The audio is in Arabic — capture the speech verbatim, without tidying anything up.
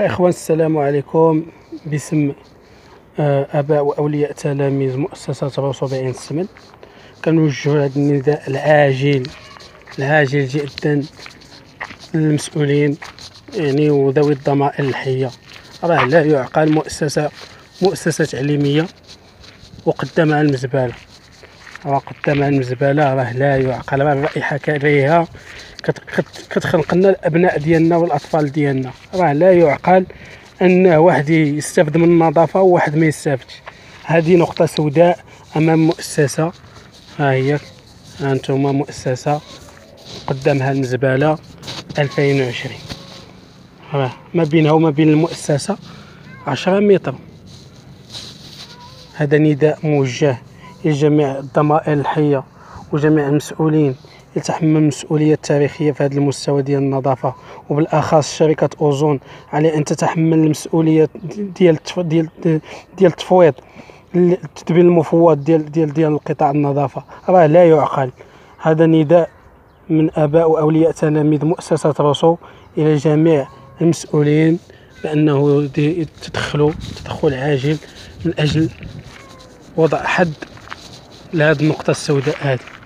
الإخوان السلام عليكم. باسم آه، آباء وأولياء تلاميذ مؤسسة روسو بعين السمن، كنوجهوا هذا النداء العاجل العاجل جدا للمسؤولين يعني وذوي الضمائر الحية. راه لا يعقل مؤسسة مؤسسة تعليمية وقدامها المزبلة، راه قدامها المزبلة، راه لا يعقل. راه الرائحة كريهة كتخنق لنا الأبناء ديالنا والأطفال ديالنا. راه لا يعقل أن واحد يستافد من النظافة وواحد ما يستافدش. هذه نقطة سوداء أمام مؤسسة. ها هي، ها انتم مؤسسة قدامها المزبلة ألفين وعشرين، راه ما بينها وما بين المؤسسة عشرة متر. هذا نداء موجه لجميع الضمائر الحية وجميع المسؤولين يتحمل المسؤولية التاريخية في هذا المستوى ديال النظافة، وبالأخص شركة أوزون على أن تتحمل المسؤولية ديال ديال ديال التفويض التدبير المفوض ديال ديال ديال قطاع النظافة. راه لا يعقل. هذا نداء من آباء وأولياء تلاميذ مؤسسة روسو إلى جميع المسؤولين بأنه يتدخلوا تدخل عاجل من أجل وضع حد لهذه النقطة السوداء هذه.